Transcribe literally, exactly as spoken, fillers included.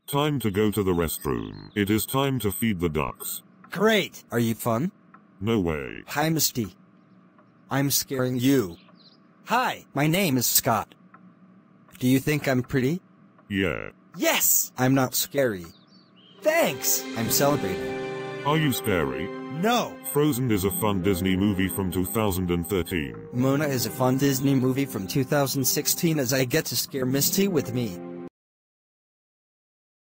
Time to go to the restroom. It is time to feed the ducks. Great! Are you fun? No way. Hi, Misty. I'm scaring you. Hi, my name is Scott. Do you think I'm pretty? Yeah. Yes! I'm not scary. Thanks! I'm celebrating. Are you scary? No! Frozen is a fun Disney movie from two thousand thirteen. Mona is a fun Disney movie from two thousand sixteen as I get to scare Misty with me.